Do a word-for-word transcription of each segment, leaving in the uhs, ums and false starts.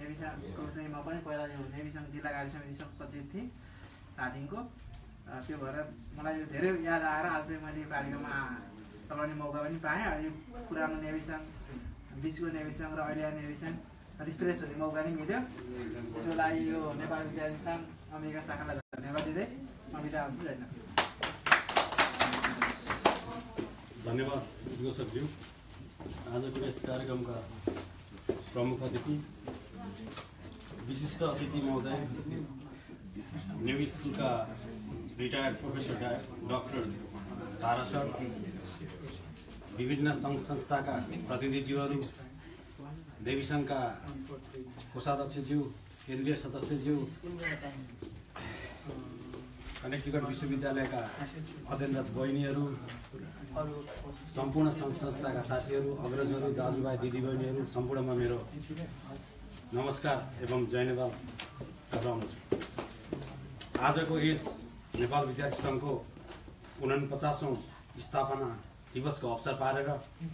नेविसङको चाहिँ म पनि पहिला यो नेविसङ जिल्ला कार्य समिति सचिव थिएँ धादिङको। त्यो भएर मलाई यो धेरै याद आएर आज चाहिँ मैले पालिकामा चलाउने मौका पनि पाएँ। यो पुरानो नेविसङ, बिचको नेविसङ र अहिले नेविसङ रिफ्रेस हुने मौका पनि मिल्यो। त्यसको लागि यो नेपाल विद्यार्थी सङ्घ अमेरिका शाखालाई धन्यवाद दिँदै म बिदा हुन्छु। धन्यवाद। धन्यवाद सचिव। आजको यस कार्यक्रमका प्रमुख अतिथि, विशिष्ट अतिथि महोदय, नेवी स्कुलका retired professor doctor Tara sir, विभिन्न सङ्घ संस्थाका प्रतिनिधिज्यूहरू, देवी सङ्घका कोषाध्यक्षज्यू, केन्द्रीय सदस्यज्यू, कनेक्टिकट विश्वविद्यालयका अध्ययनरत बहिनीहरू, सम्पूर्ण सङ्घ संस्थाका साथीहरू, अग्रजहरू, दाजुभाइ, दिदीबहिनीहरू, सम्पूर्णमा मेरो नमस्कार एवं जय नेपाल टक्राउँदछु। आजको यस नेपाल विद्यार्थी सङ्घको उनपचासौँ स्थापना दिवसको अवसर पारेर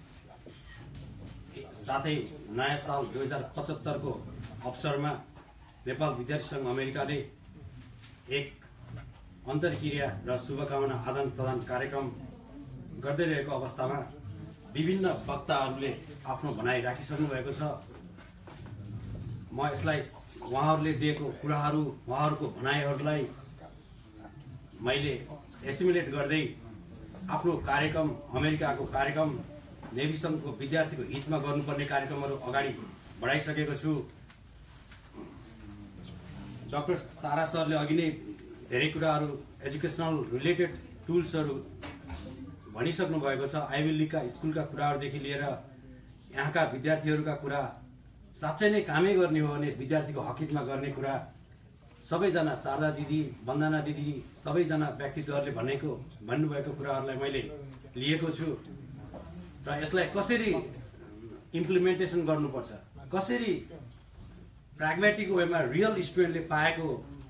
साथै नयाँ साल दुई हजार पचहत्तरको अवसरमा नेपाल विद्यार्थी सङ्घ अमेरिकाले एक अन्तर्क्रिया र शुभकामना आदान प्रदान कार्यक्रम गर्दै रहेको अवस्थामा विभिन्न वक्ताहरूले आफ्नो भनाइ राखिसक्नु भएको छ। म यसलाई उहाँहरूले दिएको कुराहरू, उहाँहरूको भनाइहरूलाई मैले एसिमुलेट गर्दै आफ्नो कार्यक्रम, अमेरिकाको कार्यक्रम, नेवी सङ्घको विद्यार्थीको हितमा गर्नुपर्ने कार्यक्रमहरू अगाडि बढाइसकेको छु। डाक्टर तारा सरले अघि नै धेरै कुराहरू, एजुकेसनल रिलेटेड टुल्सहरू भनिसक्नु भएको छ। आइभी लिगका स्कुलका कुराहरूदेखि लिएर यहाँका विद्यार्थीहरूका कुरा, साँच्चै नै कामै गर्ने हो भने विद्यार्थीको हकितमा गर्ने कुरा, सबैजना शारदा दिदी, वन्दना दिदी, सबैजना व्यक्तित्वहरूले भनेको भन्नुभएको कुराहरूलाई मैले लिएको छु र यसलाई कसरी इम्प्लिमेन्टेसन गर्नुपर्छ, कसरी प्राग्मेटिक वेमा रियल स्टुडेन्टले पाएको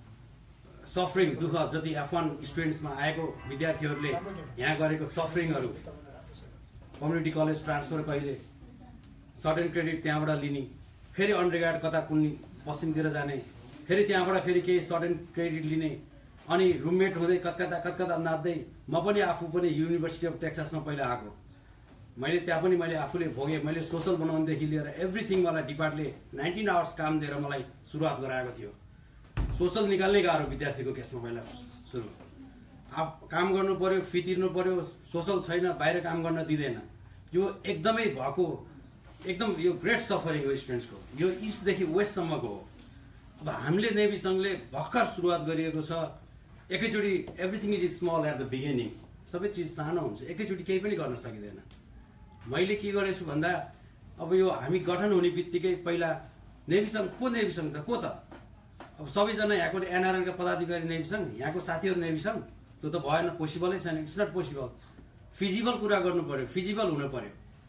सफरिङ, दुःख जति एफ वान स्टुडेन्ट्समा आएको विद्यार्थीहरूले यहाँ गरेको सफरिङहरू, कम्युनिटी कलेज ट्रान्सफर कहिले, सर्टेन क्रेडिट त्यहाँबाट लिने, फेरि अन्डरग्रेड कता कुनै पश्चिमतिर जाने, फेरि त्यहाँबाट फेरि केही सर्टेन क्रेडिट लिने, अनि रुममेट हुँदै कतकता कतकता नाच्दै, म पनि आफू पनि युनिभर्सिटी अफ टेक्सासमा पहिला आएको, मैले त्यहाँ पनि मैले आफूले भोगेँ। मैले सोसल बनाउनुदेखि लिएर एभ्रिथिङ मलाई डिपार्टले नाइन्टिन आवर्स काम दिएर मलाई सुरुवात गराएको थियो। सोसल निकाल्नै गाह्रो विद्यार्थीको केसमा पहिला सुरु, अब काम गर्नु पर्यो, फी तिर्नु पर्यो, सोसल छैन, बाहिर काम गर्न दिँदैन। यो एकदमै भएको एकदम यो ग्रेट सफरिङ हो स्टुडेन्ट्सको, यो इस्टदेखि वेस्टसम्मको हो। अब हामीले नेवी सङ्घले भर्खर सुरुवात गरिएको छ। एकैचोटि everything is small at the beginning, सबै चिज सानो हुन्छ, एकैचोटि केही पनि गर्न सकिँदैन। मैले के गरेछु भन्दा, अब यो हामी गठन हुने बित्तिकै पहिला नेवी सङ्घ को नेवी सङ्घ त को त, अब सबैजना यहाँको एनआरएनका पदाधिकारी नेवी सङ्घ, यहाँको साथीहरू नेवी सङ्घ, त्यो त भएन, पोसिबलै छैन, इट्स नट पोसिबल। फिजिबल कुरा गर्नु पर्यो, फिजिबल हुनु पर्यो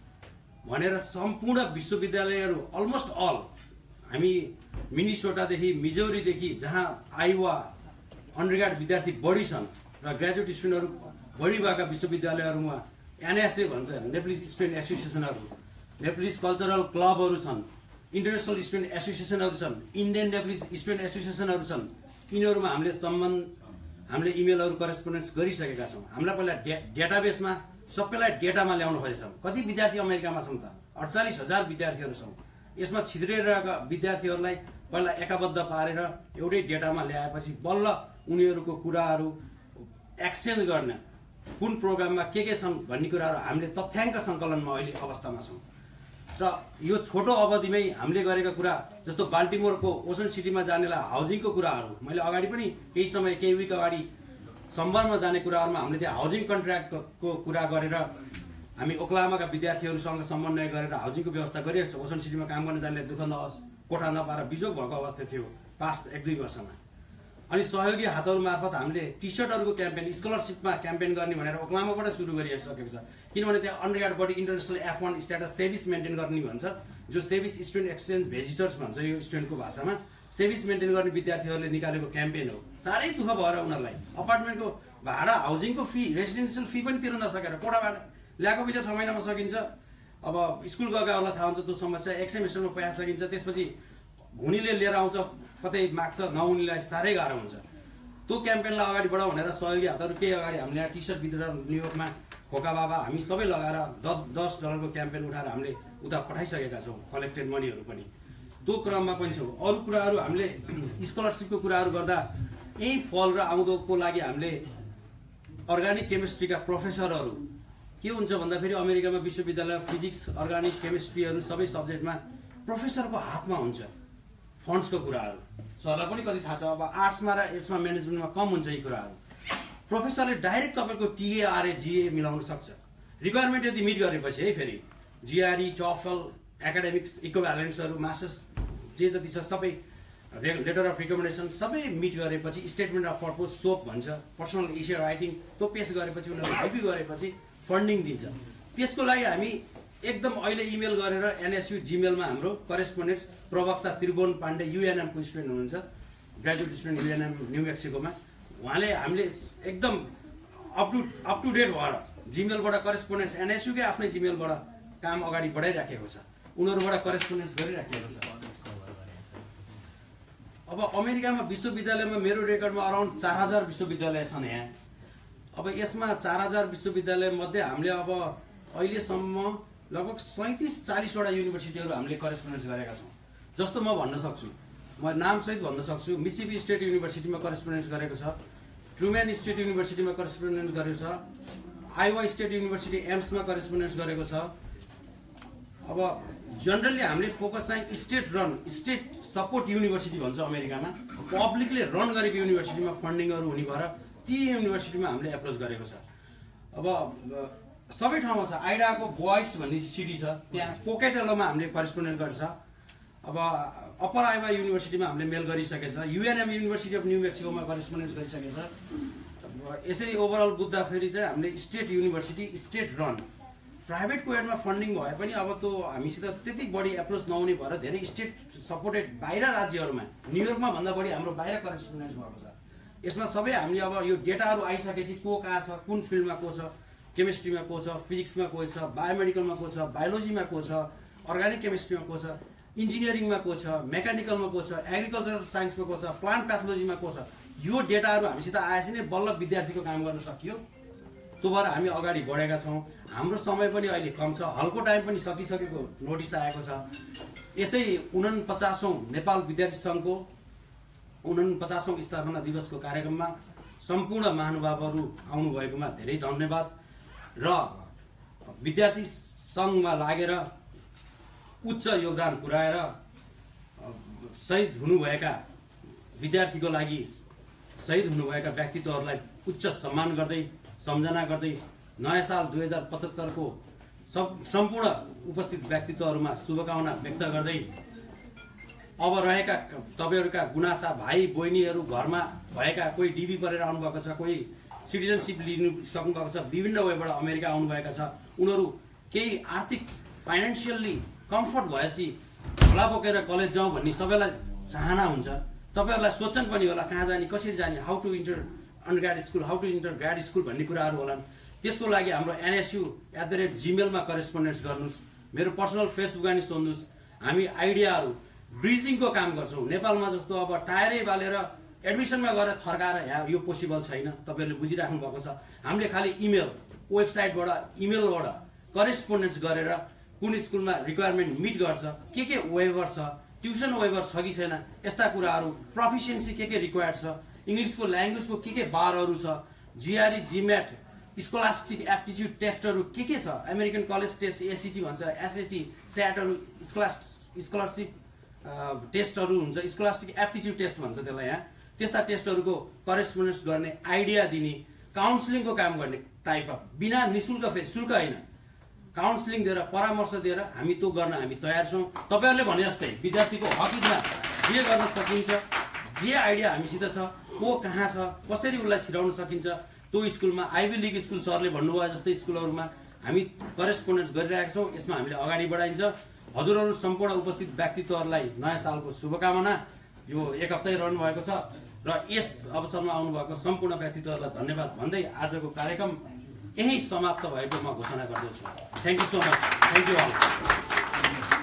भनेर सम्पूर्ण विश्वविद्यालयहरू अलमोस्ट अल, हामी मिनिसोटादेखि मिजोरीदेखि जहाँ आइवा अन्डरग्रेड विद्यार्थी बढी छन् र ग्रेजुएट स्टुडेन्टहरू बढी भएका विश्वविद्यालयहरूमा एनएसए भन्छ, नेप्लिज स्टुडेन्ट एसोसिएसनहरू, नेप्लिज कल्चरल क्लबहरू छन्, इन्टरनेसनल स्टुडेन्ट एसोसिएसनहरू छन्, इन्डियन नेप्लिज स्टुडेन्ट एसोसिएसनहरू छन्। यिनीहरूमा हामीले सम्बन्ध, हामीले इमेलहरू करेस्पोन्डेन्स गरिसकेका छौँ। हामीलाई पहिला डे डेटाबेसमा सबैलाई डेटामा ल्याउनु खोजेछौँ। कति विद्यार्थी अमेरिकामा छौँ त? अडचालिस हजार विद्यार्थीहरू छौँ। यसमा छिद्रिरहेका विद्यार्थीहरूलाई पहिला एकाबद्ध पारेर एउटै डेटामा ल्याएपछि बल्ल उनीहरूको कुराहरू एक्सचेन्ज गर्न, कुन प्रोग्राममा के के छन् भन्ने कुराहरू हामीले तथ्याङ्क सङ्कलनमा अहिले अवस्थामा छौँ। र यो छोटो अवधिमै हामीले गरेका कुरा, जस्तो बाल्टिमोरको ओसन सिटीमा जानेलाई हाउजिङको कुराहरू, मैले अगाडि पनि केही समय केही विक अगाडि सम्बरमा जाने कुराहरूमा हामीले त्यहाँ हाउजिङ कन्ट्र्याक्टको कुरा गरेर हामी ओक्लामाका विद्यार्थीहरूसँग समन्वय गरेर हाउजिङको व्यवस्था गरिरहेको छ। ओसन सिटीमा काम गर्न जाने दुःख नहोस्, कोठा नपाएर बिजोग भएको अवस्था थियो पास्ट एक दुई वर्षमा। अनि सहयोगी हातहरू मार्फत हामीले टी सर्टहरूको क्याम्पेन, स्कलरसिपमा क्याम्पेन गर्ने भनेर ओक्लामाबाट सुरु गरिसकेको छ। किनभने त्यहाँ अन्डरग्रेडबाट international F one status SEVIS maintain गर्ने भन्छ, जो सेभिस स्टुडेन्ट एक्सचेन्ज भिजिटर्स भन्छ यो स्टुडेन्टको भाषामा। सेभिस मेन्टेन गर्ने विद्यार्थीहरूले निकालेको क्याम्पेन हो। साह्रै दुःख भएर उनीहरूलाई अपार्टमेन्टको भाडा, हाउजिङको फी, रेसिडेन्सियल फी पनि तिर्न नसकेर कोठा भाडा ल्याएको पैसा छ महिनामा सकिन्छ। अब स्कुल गएकाहरूलाई थाहा हुन्छ त्यो समस्या, एक सेमेस्टरमा पैसा सकिन्छ, त्यसपछि घुनीले लिएर आउँछ कतै माग्छ नहुनेलाई साह्रै गाह्रो हुन्छ। त्यो क्याम्पेनलाई अगाडि बढाउ भनेर सहयोगी हातहरू केही अगाडि हामीले यहाँ टी सर्ट वितरण न्युयोर्कमा खोका बाबा हामी सबै लगाएर दस दस डलरको क्याम्पेन उठाएर हामीले उता पठाइसकेका छौँ कलेक्टेड मनीहरू पनि। त्यो क्रममा पनि छौँ। अरू कुराहरू हामीले स्कलरसिपको कुराहरू गर्दा यही फल र आउँदोको लागि हामीले अर्ग्यानिक केमिस्ट्रीका प्रोफेसरहरू के हुन्छ भन्दाखेरि अमेरिकामा विश्वविद्यालय फिजिक्स अर्ग्यानिक केमिस्ट्रीहरू सबै सब्जेक्टमा प्रोफेसरको हातमा हुन्छ फन्ड्सको कुराहरू। सरलाई पनि कति थाहा छ, अब आर्ट्समा र यसमा म्यानेजमेन्टमा कम हुन्छ यी कुराहरू। प्रोफेसरले डाइरेक्ट तपाईँको टिएआरए जिए मिलाउन सक्छ रिक्वायरमेन्ट यदि मिट गरेपछि है। फेरि जिआरई टफल एकाडेमिक्स इक्विभ्यालेन्सहरू मास्टर्स जे जति छ सबै लेटर अफ रिकमेन्डेसन सबै मिट गरेपछि स्टेटमेन्ट अफ पर्पज सोप भन्छ पर्सनल इस्यु राइटिङ त्यो पेस गरेपछि उनीहरूले हेल्प गरेपछि फन्डिङ दिन्छ। त्यसको लागि हामी एकदम अहिले इमेल गरेर एनएसयू जिमेलमा हाम्रो करेस्पोन्डेन्ट्स प्रवक्ता त्रिभुवन पाण्डे युएनएमको स्टुडेन्ट हुनुहुन्छ, ग्रेजुएट स्टुडेन्ट युएनएम न्यू मेक्सिकोमा। उहाँले हामीले एकदम up to up to date भएर जिमेलबाट करेस्पोन्डेन्ट्स एनएसयूकै आफ्नै जिमेलबाट काम अगाडि बढाइराखेको छ, उनीहरूबाट करेस्पोन्डेन्स गरिराखेको छ। अब अमेरिकामा विश्वविद्यालयमा मेरो रेकर्डमा अराउन्ड चार हजार विश्वविद्यालय छन् यहाँ। अब यसमा चार हजार विश्वविद्यालय मध्ये हामीले अब अहिलेसम्म लगभग सैँतिस चालिसवटा युनिभर्सिटीहरू हामीले करेस्पोन्डेन्स गरेका छौँ। जस्तो म भन्न सक्छु, म नामसहित भन्न सक्छु, मिसिसिपी स्टेट युनिभर्सिटीमा करेस्पोन्डेन्स गरेको छ, ट्रुम्यान स्टेट युनिभर्सिटीमा करेस्पोन्डेन्स गरेको छ, आइवा स्टेट युनिभर्सिटी एम्समा करेस्पोन्डेन्स गरेको छ। अब जनरली हामीले फोकस चाहिँ state run state support university भन्छ अमेरिकामा, पब्लिकले रन गरेको युनिभर्सिटीमा फन्डिङहरू हुने भएर ती युनिभर्सिटीमा हामीले एप्रोच गरेको छ। अब सबै ठाउँमा छ, आइडाको बोइस भन्ने सिटी छ त्यहाँ पोकेटेलोमा हामीले करेस्पोन्डेन्ट गर्छ। अब अप्पर आइवा युनिभर्सिटीमा हामीले मेल गरिसकेको छ, युएनएम युनिभर्सिटी अफ न्यू मेक्सिकोमा करेस्पोन्डेन्स गरिसकेको छ। यसरी ओभरअल बुझ्दा फेरि चाहिँ हामीले स्टेट युनिभर्सिटी स्टेट रन प्राइभेटको एडमा फन्डिङ भए पनि अब त्यो हामीसित त्यति बढी एप्रोच नहुने भएर धेरै स्टेट सपोर्टेड बाहिर राज्यहरूमा न्युयोर्कमा भन्दा बढी हाम्रो बाहिर करेस्पोन्डेन्स भएको छ। यसमा सबै हामीले अब यो डेटाहरू आइसकेपछि को कहाँ छ, कुन फिल्डमा को छ, केमिस्ट्रीमा को छ, फिजिक्समा को छ, बायोमेडिकलमा को छ, बायोलोजीमा को छ, अर्ग्यानिक केमिस्ट्रीमा को छ, इन्जिनियरिङमा को छ, मेकानिकलमा को छ, एग्रिकल्चरल साइन्समा को छ, प्लान्ट प्याथोलोजीमा को छ। यो डेटाहरू हामीसित आएपछि नै बल्ल विद्यार्थीको काम गर्न सकियो। त्यो भएर हामी अगाडि बढेका छौँ। हाम्रो समय पनि अहिले कम छ, हलको टाइम पनि सकिसकेको नोटिस आएको छ। यसै उनपचासौँ नेपाल विद्यार्थी सङ्घको उनपचासौँ स्थापना दिवसको कार्यक्रममा सम्पूर्ण महानुभावहरू आउनुभएकोमा धेरै धन्यवाद र विद्यार्थी सङ्घमा लागेर उच्च योगदान पुर्याएर शहीद हुनुभएका विद्यार्थीको लागि शहीद हुनुभएका व्यक्तित्वहरूलाई उच्च सम्मान गर्दै सम्झना गर्दै नयाँ साल दुई हजार पचहत्तरको सब सम्पूर्ण उपस्थित व्यक्तित्वहरूमा शुभकामना व्यक्त गर्दै अब रहेका तपाईँहरूका गुनासा भाइ बहिनीहरू घरमा भएका कोही डिबी परेर आउनुभएको छ, कोही सिटिजनसिप लिनु सक्नुभएको छ, विभिन्न वेबाट अमेरिका आउनुभएका छ, उनीहरू केही आर्थिक फाइनेन्सियल्ली कम्फर्ट भएपछि झोला बोकेर कलेज जाउँ भन्ने सबैलाई चाहना हुन्छ। तपाईँहरूलाई सोच्छन् पनि होला कहाँ जाने, कसरी जाने, how to enter undergrad school, how to enter grad school भन्ने कुराहरू होलान्। त्यसको लागि हाम्रो एनएसयू एट द रेट जिमेलमा करेस्पोन्डेन्स गर्नुहोस्, मेरो पर्सनल फेसबुकमा नि सोध्नुहोस्। हामी आइडियाहरू ब्रिजिङको काम गर्छौँ। नेपालमा जस्तो अब टायरै बालेर एडमिसनमा गएर थर्काएर यहाँ यो पोसिबल छैन, तपाईँहरूले बुझिराख्नु भएको छ। हामीले खालि इमेल वेबसाइटबाट इमेलबाट करेस्पोन्डेन्स गरेर कुन स्कुलमा रिक्वायरमेन्ट मिट गर्छ, के के वेभर छ, ट्युसन वेभर छ कि छैन, यस्ता कुराहरू, प्रोफिसियन्सी के के रिक्वायर्ड छ, इङ्ग्लिसको ल्याङ्ग्वेजको के के बारहरू छ, जिआरई जिम्याट स्कोलास्टिक एप्टिच्युड टेस्टहरू के के छ, अमेरिकन कलेज टेस्ट एसिटी भन्छ, एसएटी स्याटहरू, स्कोलास स्कोलरसिप टेस्टहरू हुन्छ, स्कोलास्टिक एप्टिच्युड टेस्ट भन्छ त्यसलाई यहाँ, त्यस्ता टेस्टहरूको करेस्पोन्डेन्स गर्ने, आइडिया दिने, काउन्सिलिङको काम गर्ने टाइप अफ बिना निशुल्क फेरि शुल्क होइन, काउन्सिलिङ दिएर परामर्श दिएर हामी त्यो गर्न हामी तयार छौँ। तपाईँहरूले भने जस्तै विद्यार्थीको हकितमा जे गर्न सकिन्छ, जे आइडिया हामीसित छ, को कहाँ छ, कसरी उसलाई छिराउन सकिन्छ, त्यो स्कुलमा आइभी लिग स्कुल सरले भन्नुभयो जस्तै स्कुलहरूमा हामी करेस्पोन्डेन्स गरिरहेका छौँ। यसमा हामीले अगाडि बढाइन्छ। हजुरहरू सम्पूर्ण उपस्थित व्यक्तित्वहरूलाई नयाँ सालको शुभकामना। यो एक हप्तै रहनु भएको छ र यस अवसरमा आउनुभएको सम्पूर्ण व्यक्तित्वहरूलाई धन्यवाद भन्दै आजको कार्यक्रम यही समाप्त भएको म घोषणा गर्दछु। Thank you so much. Thank you all.